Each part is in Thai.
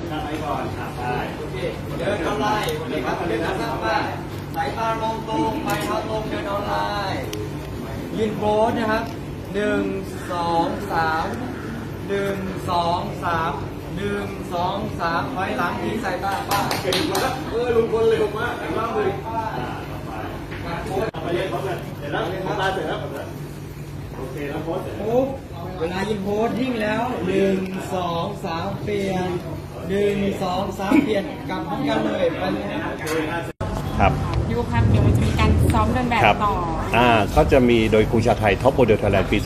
ตั้งไว้ก่อนได้โอเคเดินออนไลน์วันนี้ครับเดินทางบ้านสายตามองตรงไปเท้าตรงเดินออนไลน์ยืนโพสนะครับ1 2 3 ถอยหลังทิ้งสายตาป้าเก่งมากลุงพลเร็วมากแต่ว่ามือไปเรียนพร้อมกันเสร็จแล้วตาเสร็จแล้วโอเคแล้วโพสเสร็จปุ๊บเวลายืนโพสทิ้งแล้ว1 2 3เปลี่ยน1 2 3เปลี่ยนกลับพร้อมกันเลยไปเลยครับยูครับเดี๋ยวจะมีการซ้อมเดินแบบต่อก็จะมีโดยครูชาไทยท็อปโมเดลไทยแลนด์ปี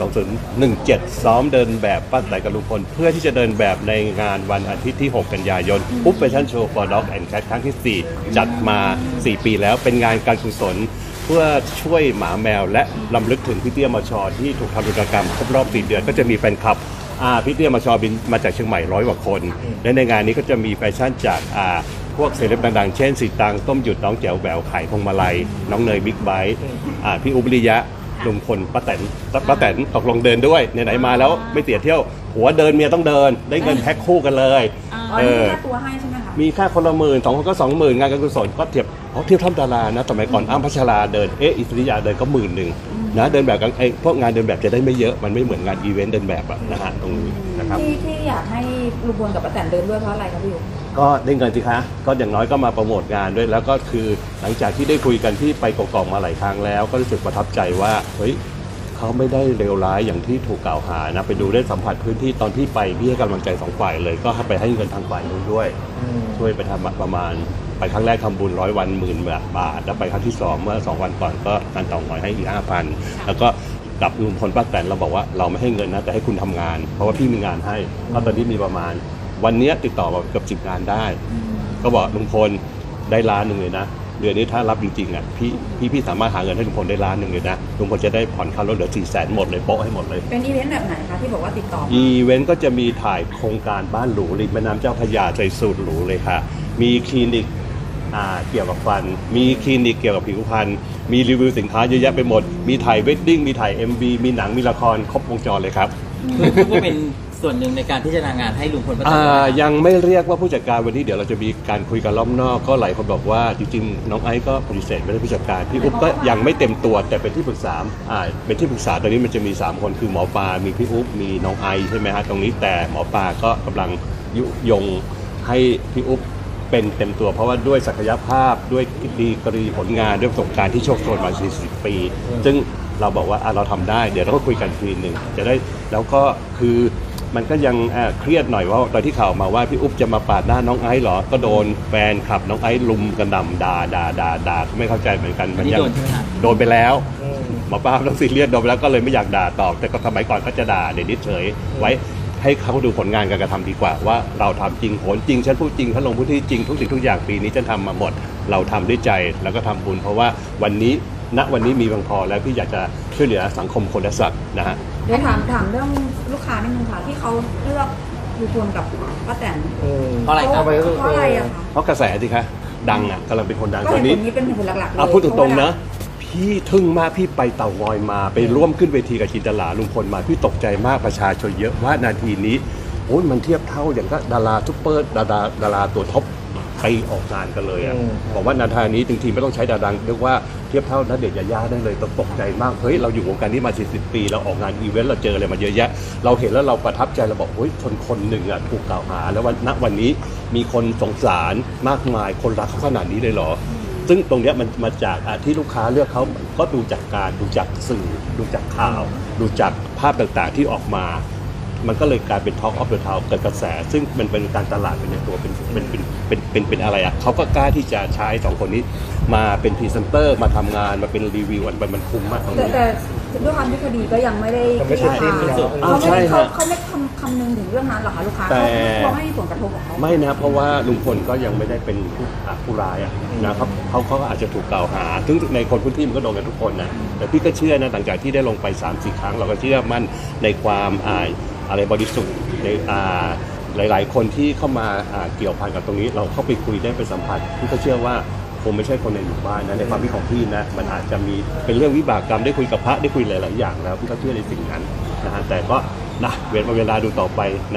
2017 ซ้อมเดินแบบป้าแต๋กับลุงพลเพื่อที่จะเดินแบบในงานวันอาทิตย์ที่ 6 กันยายนอุ๊บแฟชั่นโชว์ for dog and cat ครั้งที่ 4 จัดมา 4 ปีแล้วเป็นงานการกุศลเพื่อช่วยหมาแมวและรำลึกถึงพี่เตี้ยมช.ที่ถูกทำกิจกรรมครบรอบ 4 เดือนก็จะมีแฟนคลับพี่เตี้ยมช.บินมาจากเชียงใหม่100 กว่าคนและในงานนี้ก็จะมีแฟชั่นจากพวกเซเลบดังๆเช่นสีตังต้มหยุดน้องแจ๋วแหววไข่พงมาลัยน้องเนยบิ๊กไบค์พี่อุบลิยะลุงพลป้าแตนตกลงเดินด้วยไหนๆมาแล้วไม่เสียเที่ยวหัวเดินเมียต้องเดินได้เงินแพ็คคู่กันเลยมีค่าตัวให้ใช่ไหมคะมีค่าคนละ10,000 2 คนก็ 20,000 งานการกุศลก็เทียบท่อมดารานะสมัยก่อนอ้ำพัชราเดินอิสริยาเดินก็10,000นะเดินแบบกันพวกงานเดินแบบจะได้ไม่เยอะมันไม่เหมือนงานอีเวนต์เดินแบบนะฮะตรงนี้นะครับที่อยากให้ลุงพลกับป้าแตนเดินด้วยเพราะอะไรครับพี่ยุก็ได้เงินสิคะก็อย่างน้อยก็มาโปรโมทงานด้วยแล้วก็คือหลังจากที่ได้คุยกันที่ไปกอกๆมาหลายครั้งแล้วก็รู้สึกประทับใจว่าเฮ้ยเขาไม่ได้เลวร้ายอย่างที่ถูกกล่าวหานะไปดูได้สัมผัสพื้นที่ตอนที่ไปพี่ให้กำลังใจ2 ฝ่ายเลยก็ไปให้เงินทางฝ่ายนู้นด้วยช่วยไปทำประมาณไปครั้งแรกทำบุญ100 วัน10,000 บาทแล้วไปครั้งที่2เมื่อ2 วันก่อนก็การต่อหอยให้อีก 5,000 แล้วก็กับลุงพลป้าแตนเราบอกว่าเราไม่ให้เงินนะแต่ให้คุณทำงานเพราะว่าพี่มีงานให้ก็ตอนนี้มีประมาณวันนี้ติดต่อมาเกือบ10 งานได้ก็บอกลุงพลได้1 ล้านเลยนะเดือนนี้ถ้ารับจริงๆพี่สามารถหาเงินให้ลุงพลได้1 ล้านเลยนะลุงพลจะได้ผ่อนค่ารถเหลือ400,000หมดเลยโป๊ะให้หมดเลยเป็นอีเวนต์แบบไหนคะที่บอกว่าติดต่ออีเวนต์ก็จะมีถ่ายโครงการบ้านหรูริมแม่น้ำเจ้าพระยาใจสูตรหรูเลยค่ะมีคลินิกเกี่ยวกับฟันมีคลินิกเกี่ยวกับผิวพรรณมีรีวิวสินค้าเยอะแยะไปหมดมีถ่ายเวดดิ้งมีถ่าย MV มีหนังมีละครครบวงจรเลยครับก็เป็นส่วนหนึ่งในการพิจารณางานให้ลุงพลป้าแตนยังไม่เรียกว่าผู้จัดการวันนี้เดี๋ยวเราจะมีการคุยกันรอบนอกก็หลายคนบอกว่าจริงๆน้องไอซ์ก็ปฏิเสธไม่ได้ผู้จัดการพี่อุ๊บก็ยังไม่เต็มตัวแต่เป็นที่ปรึกษาเป็นที่ปรึกษาตอนนี้มันจะมี3 คนคือหมอปลามีพี่อุ๊บมีน้องไอซ์ใช่ไหมฮะตรงนี้แต่หมอปลาก็กำลังยุยงให้พี่อุ๊บเป็นเต็มตัวเพราะว่าด้วยศักยภาพด้วยดีกรีผลงานด้วยประสบการณ์ที่โชคโชนมา40 ปีซึ่งเราบอกว่าเราทำได้เดี๋ยวเราก็คุยกันทีนึงจะได้แล้วก็คือมันก็ยังเครียดหน่อยว่าตอนที่ข่าวมาว่าพี่อุ๊บจะมาปาดหน้าน้องไอซ์เหรอก็โดนแฟนคลับน้องไอซ์ลุมกันด่าไม่เข้าใจเหมือนกันมันยังโดนไปแล้วหมอป้าต้องซีเรียสโดนไปแล้วก็เลยไม่อยากด่าตอบแต่ก็สมัยก่อนก็จะด่าเดี๋ยวนี้เฉยไว้ให้เขาดูผลงานการกระทำดีกว่าว่าเราทำจริงผลจริงฉันพูดจริงฉันลงพื้นที่จริงทุกสิ่งทุกอย่างปีนี้ฉันทำมาหมดเราทำด้วยใจแล้วก็ทำบุญเพราะว่าวันนี้มีเพียงพอแล้วพี่อยากจะช่วยเหลือสังคมคนและสัตว์นะฮะเดี๋ยวถามเรื่องลูกค้านิดนึงค่ะที่เขาเลือกลุงพลกับป้าแตนเพราะอะไรครับเพราะอะไรอะคะเพราะกระแสสิคะดังกำลังเป็นคนดังตอนนี้เป็นผลหลักๆเลยพูดตรงๆนะพี่ทึ่งมากพี่ไปเต่างอยมาไปร่วมขึ้นเวทีกับจินตลาลุงพลมาพี่ตกใจมากประชาชนเยอะว่านาทีนี้โอ้ยมันเทียบเท่าอย่างก็ดาราซุปเปอร์ดาราตัวท็อปไปออกงานกันเลยบอกว่านาทีนี้จริงๆไม่ต้องใช้ดาราเรียกว่าเทียบเท่าณเดชน์ยายาได้เลยตกใจมากเฮ้ยเราอยู่วงการนี้มา40 ปีเราออกงานอีเวนต์เราเจออะไรมาเยอะแยะเราเห็นแล้วเราประทับใจเราบอกเฮ้ยคนหนึ่งถูกกล่าวหาแล้ววันนี้มีคนสงสารมากมายคนรักเขาขนาดนี้เลยเหรอซึ่งตรงนี้มันมาจากที่ลูกค้าเลือกเขาก็ดูจากการดูจากสื่อดูจากข่าวดูจากภาพต่างๆที่ออกมามันก็เลยกลายเป็น Talk of the Town เกิดกระแสซึ่งมันเป็นการตลาดเป็นในตัวเป็นอะไรเขาก็กล้าที่จะใช้2 คนนี้มาเป็นพรีเซนเตอร์มาทำงานมาเป็นรีวิวมันคุ้มมากตรงนี้แต่ด้วยความที่คดีก็ยังไม่ได้ใช่เขาไม่คำนึงถึงเรื่องนั้นหรอคะลูกค้าเขาไม่มีผลกระทบกับเขาไม่นะเพราะว่าลุงพลก็ยังไม่ได้เป็นผู้ร้ายนะครับเขาอาจจะถูกกล่าวหาซึ่งในคนพื้นที่มันก็โดนกันทุกคนนะแต่พี่ก็เชื่อนะหลังจากที่ได้ลงไป 3-4 ครั้งเราก็เชื่อมั่นในความอะไรบริสุทธิ์ในหลายๆคนที่เข้ามาเกี่ยวพันกับตรงนี้เราเข้าไปคุยได้ไปสัมผัสพี่ก็เชื่อว่าคงไม่ใช่คนในหมู่บ้านนะในความคิดของพี่นะมันอาจจะมีเป็นเรื่องวิบากกรรมได้คุยกับพระได้คุยหลายๆอย่างแล้วพี่ก็เชื่อในสิ่งนั้นนะฮะแต่ก็นะเวลาดูต่อไปนะ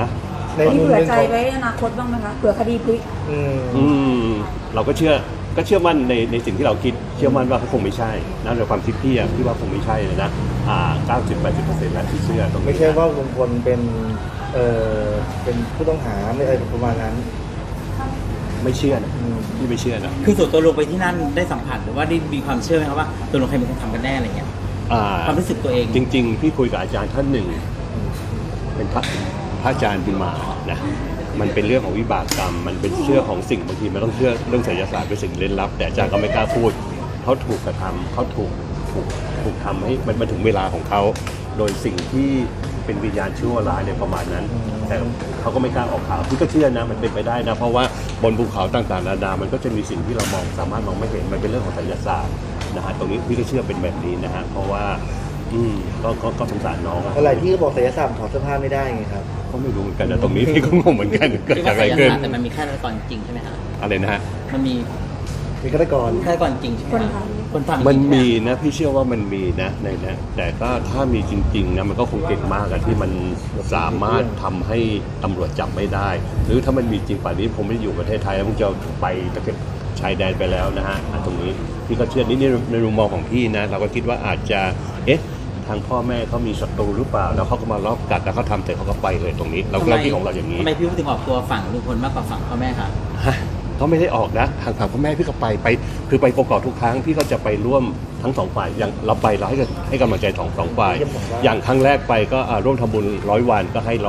มีเผื่อใจไว้อนาคตบ้างไหมคะเผื่อคดีพลิกเราก็เชื่อมั่นในสิ่งที่เราคิดเชื่อมั่นว่าเขาคงไม่ใช่นะในความคิดพี่อะพี่ว่าคงไม่ใช่เลยนะ90-80%แล้วที่เชื่อตรงนี้ไม่ใช่ว่าลุงพลเป็นผู้ต้องหาไม่อะไรประมาณนั้นไม่เชื่อนะพี่ไม่เชื่อนะคือส่วนตัวลงไปที่นั่นได้สัมผัสหรือว่าได้มีความเชื่อไหมครับว่าตัวลงใครเป็นคนทำกันแน่อะไรเงี้ยความรู้สึกตัวเองจริงๆพี่คุยกับอาจารย์ท่านหนึ่งเป็นพระอาจารย์บุญมานะมันเป็นเรื่องของวิบากกรรมมันเป็นเชื่อของสิ่งบางทีมันต้องเชื่อเรื่องไสยศาสตร์เป็นสิ่งเล่นลับแต่อาจารย์ก็ไม่กล้าพูดเขาถูกกระทำเขาถูกทำให้มันถึงเวลาของเขาโดยสิ่งที่เป็นวิญญาณชั่วร้ายเนี่ยประมาณนั้นแต่เขาก็ไม่กล้าออกข่าวพี่ก็เชื่อนะมันเป็นไปได้นะเพราะว่าบนภูเขาต่างๆนานามันก็จะมีสิ่งที่เราสามารถมองไม่เห็นมันเป็นเรื่องของไสยศาสตร์นะฮะตรงนี้พี่ก็เชื่อเป็นแบบนี้นะฮะเพราะว่าก็สงสารน้องอะอะไรที่บอกไสยศาสตร์ถอดเสื้อผ้าไม่ได้ไงครับก็ไม่รู้เหมือนกันนะตรงนี้พี่ก็งงเหมือนกันเกิดจากอะไรขึ้นแต่มันมีฆาตกรจริงใช่ไหมครับอะไรนะฮะมันมีมีฆาตกรฆาตกรจริงใช่ไหมคนทำมันมีนะพี่เชื่อว่ามันมีนะในนะแต่ก็ถ้ามีจริงๆนะมันก็คงเก่งมากอะที่มันสามารถทำให้ตำรวจจับไม่ได้ หรือถ้ามันมีจริงป่านนี้ผมไม่ได้อยู่ประเทศไทยแล้วผมจะไปตะเข็บชายแดนไปแล้วนะฮะตรงนี้พี่ก็เชื่อนี่ในมุมมองของพี่นะเราก็คิดว่าอาจจะทางพ่อแม่เขามีศัตรูหรือเปล่าแล้วเขาก็มารอบกัดแล้วเขาทำเสร็จเขาก็ไปเลยตรงนี้เราคิดของเราอย่างนี้ทำไมพี่ถึงออกตัวฝั่งลุงพลมากกว่าฝั่งพ่อแม่คะเขาไม่ได้ออกนะทางพ่อแม่พี่ก็ไปคือไปกอกทุกครั้งพี่ก็จะไปร่วมทั้งสองฝ่ายอย่างเราไปเราให้กำลังใจสองฝ่ายอย่างครั้งแรกไปก็ร่วมทำบุญ100 วันก็ให้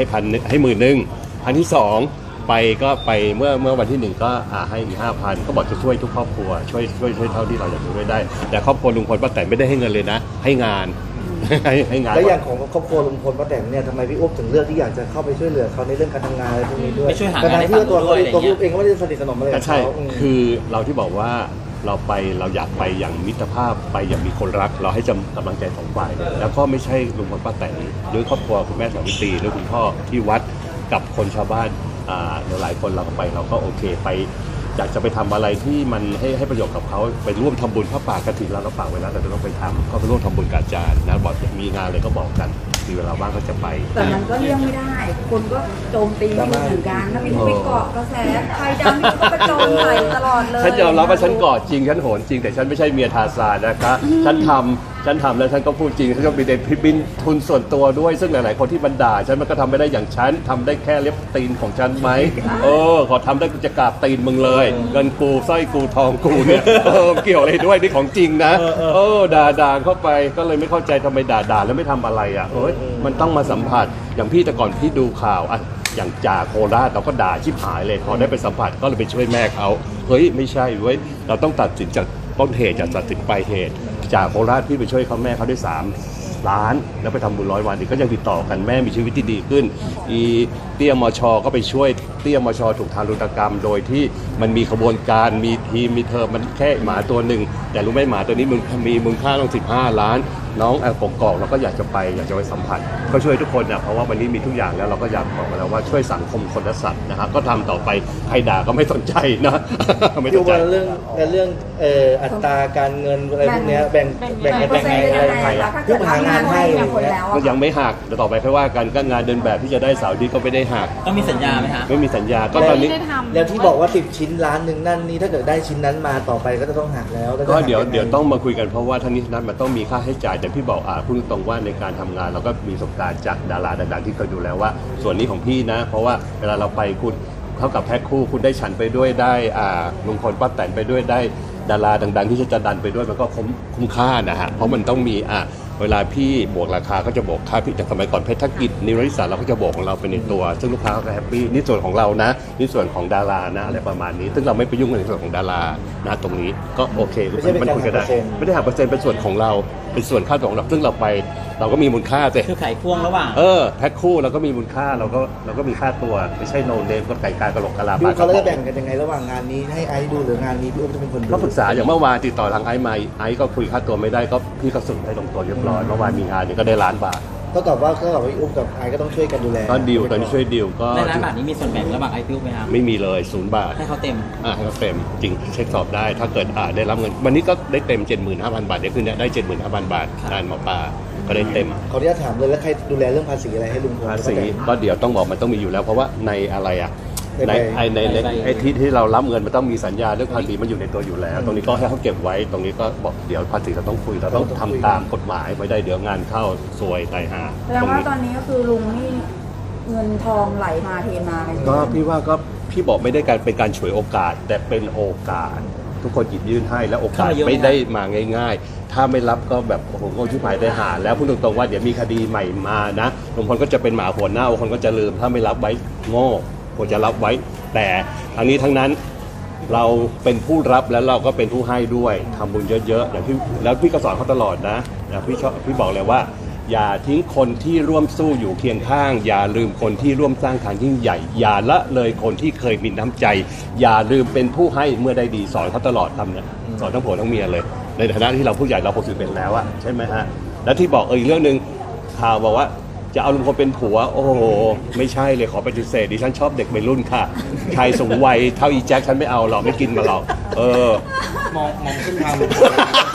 10,000 1,000 ไปก็ไปเมื่อวันที่1ก็ให้อีก 5,000ก็บอกจะช่วยทุกครอบครัวช่วยเท่าที่เราจะช่วยได้แต่ครอบครัวลุงพลป้าแตนไม่ได้ให้เงินเลยนะให้งาน ให้งานแล้วอย่างของครอบครัวลุงพลป้าแตนเนี่ยทำไมพี่อุ๊บถึงเลือกที่อยากจะเข้าไปช่วยเหลือเขาในเรื่องการทำงานอะไรพวกนี้ด้วยไม่ช่วยหางานให้ที่ตัวด้วยอะไรตัวเงี้อุ๊ยบเองก็ไม่ได้สนิทสนมอะไรกับใช่เขาคือเราที่บอกว่าเราอยากไปอย่างมิตรภาพไปอย่างมีคนรักเราให้กำลังใจ2 ฝ่ายแล้วก็ไม่ใช่ลุงพลป้าแตนหรือครอบครัวคุณแม่สาวิตรีหรือคุณพ่อที่วัดกับคนชาวบ้านหลายคนเราก็ไปเราก็โอเคไปอยากจะไปทำอะไรที่มันให้ประโยชน์กับเขาไปร่วมทำบุญพระป่ากฐินเราฝากไว้แล้วเราจะต้องไปทำก็ไปร่วมทำบุญกับอาจารย์นะบอกมีงานอะไรก็บอกกันมีเวลาว่างก็จะไปแต่มันก็เลี่ยงไม่ได้คนก็โจมตีอยู่เหมือนกันถ้าพี่ไปเกาะกระแสใครดังพี่ก็ไปโจมใส่ตลอดเลยฉันยอมรับว่าฉันกอดจริงฉันโหนจริงแต่ฉันไม่ใช่เมียทาซานนะคะฉันทำแล้วฉันก็พูดจริงฉันก็มีแต่บินทุนส่วนตัวด้วยซึ่งหลายๆคนที่มันด่าฉันมันก็ทำไม่ได้อย่างฉันทำได้แค่เล็บตีนของฉันไหมขอทำได้กูจะกราบตีนมึงเลยเงินกูสร้อยกูทองกูเนี่ยเกี่ยวอะไรด้วยนี่ของจริงนะด่าเข้าไปก็เลยไม่เข้าใจทำไมด่าแล้วไม่ทำอะไรอ่ะมันต้องมาสัมผัสอย่างพี่แต่ก่อนพี่ดูข่าวอ่ะอย่างจ่าโคราชเราก็ด่าชิบหายเลยพอได้ไปสัมผัสก็เลยไปช่วยแม่เขาเฮ้ยไม่ใช่เว้ยเราต้องตัดสินจากต้นเหตุจากตัดสินปลายเหตุจากโคราชพี่ไปช่วยเขาแม่เขาได้3 ล้านแล้วไปทำบุญ100 วันอีกก็ยังติดต่อกันแม่มีชีวิตที่ดีขึ้นเตี้ยมชก็ไปช่วยเตี้ยมชถูกทารุณกรรมโดยที่มันมีขบวนการมีทีมมีเธอมันแค่หมาตัวหนึ่งแต่รู้ไหมหมาตัวนี้มีมูลค่าต้อง15 ล้านน้องกกอกเราก็อยากจะไปสัมผัสก็ช่วยทุกคนนะเพราะว่าวันนี้มีทุกอย่างแล้วเราก็อยากบอกแล้วว่าช่วยสังคมคนและสัตว์นะครับก็ทำต่อไปใครด่าก็ไม่สนใจนะ ไม่สนใจเรื่องอัตราการเงินอะไรพวกนี้แบ่งยังไงอะไรใครเพื่อหางานให้ก็ยังไม่หักแต่ต่อไปค่อยว่ากันก็งานเดินแบบที่จะได้เสาร์ที่ก็ไม่ได้หักต้องมีสัญญาไหมฮะไม่มีสัญญาก็ตอนนี้แล้วที่บอกว่า10 ชิ้น1 ล้านนั่นนี่ถ้าเกิดได้ชิ้นนั้นมาต่อไปก็จะต้องหักแล้วก็เดี๋ยวต้องมาคุยกันเพราะว่าทั้งนี้นั้นมันต้องมีค่าใช้จ่ายแต่พี่บอกพูดตรงว่าในการทำงานเราก็มีประสบการณ์จากดาราดังๆที่เคยดูแล้วว่าส่วนนี้ของพี่นะเพราะว่าเวลาเราไปคุณเท่ากับแพ็คคู่คุณได้ฉันไปด้วยได้ลุงพลป้าแตนไปด้วยได้ดาราดังๆที่จะดันไปด้วยมันก็คุ้มค่านะฮะเพราะมันต้องมีเวลาพี่บวกราคาก็จะบวกค่าพี่จากสมัยก่อนเพชรธกิจนิรนิสาเราก็จะบวกของเราไปในตัวซึ่งลูกค้าก็แฮปปี้นี่ส่วนของเรานะนี่ส่วนของดารานะอะไรประมาณนี้ซึ่งเราไม่ไปยุ่งในส่วนของดารานะตรงนี้ก็โอเคมันคุยกันได้ไม่ได้หักเปอร์เซ็นต์เป็นส่วนของเราเป็นส่วนค่าของเราซึ่งเราไปเราก็มีมูลค่าแต่คือขายพ่วงระหว่างแพ็คคู่เราก็มีมูลค่าเราก็มีค่าตัวไม่ใช่โนเนมก็ไก่กากระโหลกกะลาดูเขาจะแบ่งกันยังไงระหว่างงานนี้ให้ไอซ์ดูหรืองานนี้พี่อุ๊บจะเป็นคนดูก็ปรึกษาอย่างเมื่อวานติดต่อทางไอซ์มาไอซ์ก็คุยค่าตัวไม่ได้ก็พี่ก็ส่งให้ลงตัวเรียบร้อยเมื่อวานมีงานเนี่ยก็ได้1 ล้านบาทก็ตอบว่าพี่อุ๊บกับไอซ์ก็ต้องช่วยกันดูแลก็ดีลตอนนี้ช่วยดีลก็ใน1 ล้านบาทนี้มีส่วนแบ่งระหว่างไอซ์พี่อุ๊บไหมครับไม่มีเลย0 บาทให้เขาเต็มให้เขาเต็มจริงเช็คสอบได้ถ้าเกิดได้รับเงินวันนี้ก็ได้เต็ม 75,000 บาทเดี๋ยวคืนนี้ได้ 75,000 บาทงานหมอปลาก็ได้เต็มเขาที่จะถามเลยแล้วใครดูแลเรื่องภาษีอะไรให้ลุงพลภาษีก็เดี๋ยวต้องบอกมันต้องมีอยู่แล้วเพราะว่าในอะไรอ่ะในในไอ้ที่เรารับเงินมันต้องมีสัญญาเรื่องภาษีมันอยู่ในตัวอยู่แล้ว ตรงนี้ก็ให้เขาเก็บไว้ตรงนี้ก็บอกเดี๋ยวภาษีเราต้องคุยเราต้องทำตามกฎหมายไม่ได้เดี๋ยวงานเข้าซวยตายหาแสดงว่าตอนนี้ก็คือลุงนี่เงินทองไหลมาเทมาอะไรอย่างก็เงี้ยพี่ว่าก็พี่บอกไม่ได้การเป็นการฉวยโอกาสแต่เป็นโอกาส ทุกคนหยิบยื่นให้แล้วโอกาสไม่ได้มาง่ายๆ ถ้าไม่รับก็แบบโอ้โหโง่ที่ภายได้หาแล้วพูดตรงๆว่าเดี๋ยวมีคดีใหม่มานะบางคนก็จะเป็นหมาหัวหน้าบางคนก็จะลืมถ้าไม่รับไว้โง่ควรจะรับไว้ แต่ทั้งนี้ทั้งนั้นเราเป็นผู้รับแล้วเราก็เป็นผู้ให้ด้วยทำบุญเยอะๆอย่างที่แล้วพี่ก็สอนเขาตลอดนะพี่บอกเลยว่า อย่าทิ้งคนที่ร่วมสู้อยู่เคียงข้าง อย่าลืมคนที่ร่วมสร้างทางยิ่งใหญ่ อย่าละเลยคนที่เคยมีน้ำใจ อย่าลืมเป็นผู้ให้เมื่อได้ดีสอนเขาตลอดทำเนี่ยสอนทั้งผัวทั้งเมียเลย ในฐานะที่เราผู้ใหญ่เรา61แล้วอะใช่ไหมฮะแล้วที่บอกอีกเรื่องหนึ่งข่าวบอกว่าจะเอาลุงพลเป็นผัวโอ้โหไม่ใช่เลยขอปฏิเสธดิฉันชอบเด็กวัยรุ่นค่ะชายสูงวัยเท่าอีแจ็คฉันไม่เอาหรอกไม่กินมาหรอกมองขึ้นทางลุงพล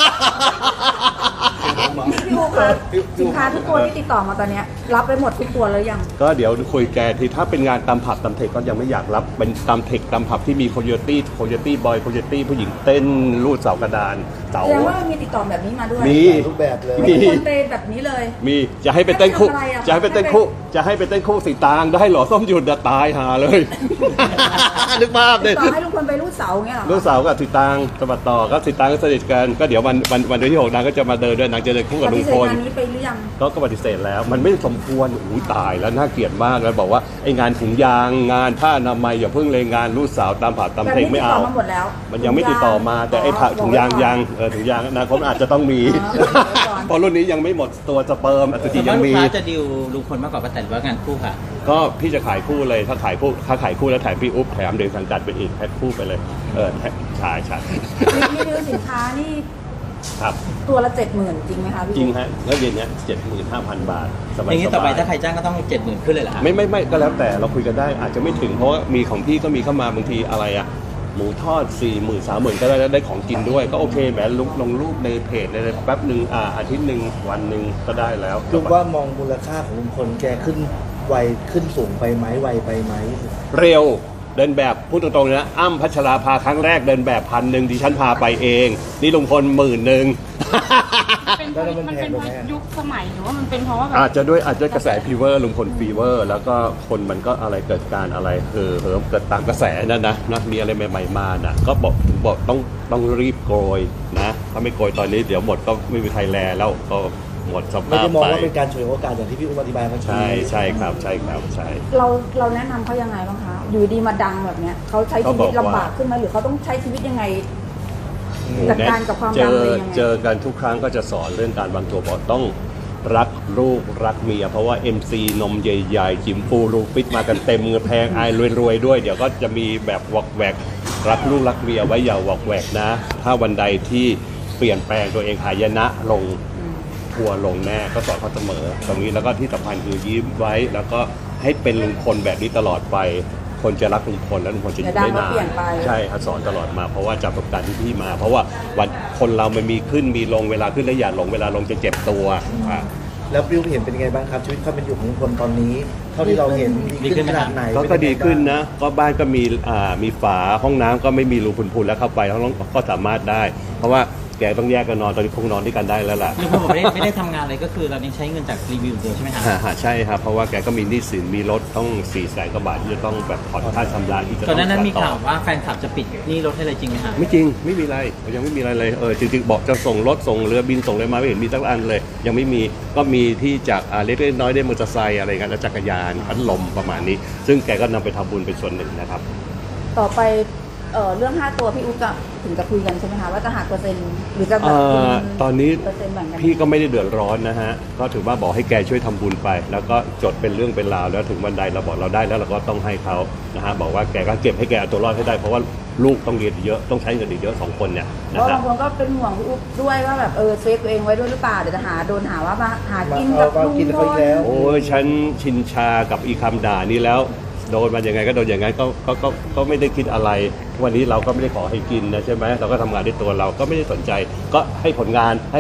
พี่อู๋คะสินค้าทุกตัวที่ติดต่อมาตอนเนี้ยรับไปหมดทุกตัวแล้วยังก็เดี๋ยวคุยแกที่ถ้าเป็นงานตามผับตามเทคก็ยังไม่อยากรับเป็นตามเทคตามผับที่มีโคโยตี้บอยโคโยตี้ผู้หญิงเต้นลูดเสากระดานเสาแสดงว่ามีติดต่อแบบนี้มาด้วยมีรูปแบบเลยไม่มีคนเปย์แบบนี้เลยมีจะให้ไปเต้นคู่ทำอะไรอะจะให้ไปเต้นคู่สีตางได้เหรอส้มหยุดตายหาเลย นึกภาพติเลดยต่อให้ลุงพลไปรูดเสาเงี้ยเหรอลูกสาวกับสีตางสมัครต่อก็สีตางก็สนิทกันก็เดี๋ยววันที่6นางก็จะมาเดินด้วยนางจะเดินคู่กับลุงพลปฏิเสธงานนี้ไปหรือยังก็ปฏิเสธแล้วมันไม่สมควรอู้ตายแล้วน่าเกลียดมากแล้วบอกว่าไอ้งานถุงยางงานผ้าอนามัยอย่าเพิ่งเลยงานลูกสาวตามผับตามเพลงไม่เอาแต่ติดต่อมาหมดแล้วมันยังไม่ติดต่อมาแต่ไอ้ผักถุงยางยังถุงยางอนาคตอาจจะต้องมีก่อนเพราะรุ่นนี้ยังไม่หมดตัวสเปิร์มอาจจะส่วนยัมากงลูมีกค้าจะดิวลุงพลมากกว่าป้าแตนว่างานคู่ค่ะก็พี่จะขายคู่เลยถ้าขายคู่แล้วแถมพี่อุ๊บแถมเดินสังกัดเป็นอีกแพ็คคู่ไปเลยใช่รีวิวสินค้านี่ครับตัวละ70,000จริงไหมคะพี่จริงฮะแล้วเย็นเนี้ย75,000 บาทสบายอย่างนี้ต่อไปๆถ้าใครจ้างก็ต้อง70,000ขึ้นเลยเหรอฮะไม่ก็แล้วแต่เราคุยกันได้อาจจะไม่ถึงเพราะว่ามีของพี่ก็มีเข้ามาบางทีอะไรอะหมูทอด 40,000 30,000ก็ได้แล้วได้ของกินด้วยก็โอเคแหมลงรูปในเพจในแป๊บหนึ่งอาทิตย์หนึ่งวันหนึ่งก็ได้แล้วลุงว่ามองมูลค่าของลุงพลแกขึ้นไวขึ้นสูงไปไหมไวไปไหมเร็วเดินแบบพูดตรงๆนะอ้ำพัชราภาครั้งแรกเดินแบบ1,000ดิฉันพาไปเองนี่ลุงพล10,000 มันเป็นเพราะยุคสมัยหรือว่ามันเป็นเพราะว่าแบบอาจจะกระแสฟีเวอร์ลุงพลฟีเวอร์แล้วก็คนมันก็อะไรเกิดการอะไรเกิดตามกระแสนั่นนะมีอะไรใหม่ๆมานะก็บอกต้องรีบโกยนะถ้าไม่โกยตอนนี้เดี๋ยวหมดก็ไม่มีใครแลแล้วก็หมดสไม่ภาพได้มองไปว่าเป็นการฉวยโอกาสอย่างที่พี่อุ้มอธิบายเมื่อกี้ใช่ครับใช่เราแนะนำเขายังไงบ้างคะอยู่ดีมาดังแบบเนี้ยเขาใช้ชีวิตลำบากขึ้นไหมหรือเขาต้องใช้ชีวิตยังไงจัดการกับความดังเลยยังไงเจอกันทุกครั้งก็จะสอนเรื่องการวางตัวบอกต้องรักลูกรักเมียเพราะว่า MC นมใหญ่ๆจิ๋มปูรูฟิตมากันเต็มเงินแพงอายรวยๆด้วยเดี๋ยวก็จะมีแบบวอกแวกรักลูกรักเมียไว้อย่าวอกแวกนะ ถ้าวันใดที่เปลี่ยนแปลงตัวเองหายนะลงทัวร์ลงแน่ก็สอนเขาเสมอตรงนี้แล้วก็ที่สำคัญคือยิ้มไว้แล้วก็ให้เป็นลุงพลแบบนี้ตลอดไปคนจะรักลุงพลและลุงพลจะอยู่ได้นานใช่ครับสอนตลอดมาเพราะว่าจากประสบการณ์ที่พี่มาเพราะว่าวันคนเรามันมีขึ้นมีลงเวลาขึ้นแล้วอย่าหลงเวลาลงจะเจ็บตัวแล้วพี่อุ้มเห็นเป็นยังไงบ้างครับชีวิตความเป็นอยู่ของลุงพลตอนนี้ เท่าที่เราเห็นดีขึ้นขนาดไหนก็ดีขึ้นนะก็บ้านก็มีฝาห้องน้ำก็ไม่มีรูพุนๆแล้วเข้าไปก็สามารถได้ เพราะว่าแกต้องแยกกันนอนตอนนี้คงนอนด้วยกันได้แล้วล่ะลุงพลบอกไม่ได้ทำงานอะไรก็คือเรายังใช้เงินจากรีวิวเดียวใช่ไหมฮะใช่ครับเพราะว่าแกก็มีหนี้สินมีรถต้อง400,000 กว่าบาทที่จะต้องแบบผ่อนค่าชำระที่จะตต้ออน งนั้นมีต่อข่าวว่าแฟนคลับจะปิดหนี้รถให้เลยจริงไหมฮะไม่จริงไม่มีอะไรยังไม่มีอะไรเลยจริงๆบอกจะส่งรถส่งเรือบินส่งอะไรมาไม่เห็นมีสักอันเลย ยังไม่มีก็มีที่จากเล็กๆน้อยๆได้มอเตอร์ไซค์อะไรกันแล้วจักรยานพัดลมประมาณนี้ ซึ่งแกก็นำไปทำบุญเป็นส่วนหนึ่งนะครับต่อไปเรื่อง5ตัวพี่อุ๊บจะถึงจะคุยกันใช่ไหมคะว่าจะหักเปอร์เซ็นต์หรือจะแบบตอนนี้เปอร์เซ็นต์แบ่งกันพี่ก็ไม่ได้เดือดร้อนนะฮะก็ถือว่าบอกให้แกช่วยทำบุญไป แล้วก็จดเป็นเรื่องเป็นราวแล้วถึงวันใดเราบอกเราได้แล้วเราก็ต้องให้เขานะฮะบอกว่าแกก็เก็บให้แกเอาตัวรอดให้ได้เพราะว่าลูกต้องเรียนเยอะต้องใช้เงินอีกเยอะ2 คนเนี่ยเพนะราะฮะบางคนก็เป็นห่วงพี่อุ๊บด้วยว่าแบบเซฟตัวเองไว้ด้วยหรือเปล่าเดี๋ยวจะโดนหาว่ามาหากินกับลุงพลโอ้ยฉันชินชากับอีคำด่านี้แล้วโดนมาอย่างไงก็โดนอย่างนั้นก็ไม่ได้คิดอะไรวันนี้เราก็ไม่ได้ขอให้กินนะใช่ไหมเราก็ทำงานด้วยตัวเราก็ไม่ได้สนใจก็ให้ผลงานให้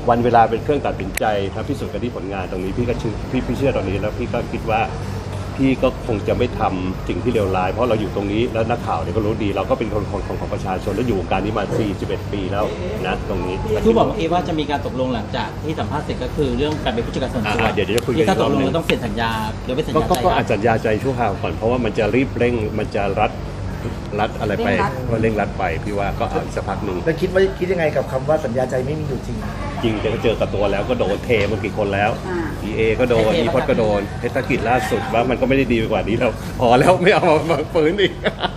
วันเวลาเป็นเครื่องตัดสินใจถ้าพิสูจน์กันที่ผลงานตรงนี้พี่ก็พี่เชื่อตอนนี้แล้วพี่ก็คิดว่าพี่ก็คงจะไม่ทำสิ่งที่เลวร้ายเพราะเราอยู่ตรงนี้แล้วนักข่าวเนี่ยก็รู้ดีเราก็เป็นคนของประชาชนแล้วอยู่วงการนี้มา41 ปีแล้วนะตรงนี้คือบอกเมื่อกี้ว่าจะมีการตกลงหลังจากที่สัมภาษณ์เสร็จก็คือเรื่องการเป็นผู้จัดการส่วนตัวเดี๋ยวจะคุยกันที่ถ้าตกลงอีกรอบหนึ่งเราต้องเซ็นสัญญาหรือไม่สัญญาใจก็อาจสัญญาใจชั่วคราวก่อนเพราะว่ามันจะรีบเร่งมันจะรัดอะไรไปก็เร่งรัดไปพี่ว่าก็เอาอีกสักพักหนึ่งแล้วคิดยังไงกับคำว่าสัญญาใจไม่มีอยู่จริงจริงแต่ก็เจอกับตัวแล้วก็โดนเทมากี่คนแล้ว EA ก็โดน อีพอดก็โดนเทศกิจล่าสุดว่ามันก็ไม่ได้ดีไปกว่านี้แล้วพอแล้วไม่เอามาฝืนอีก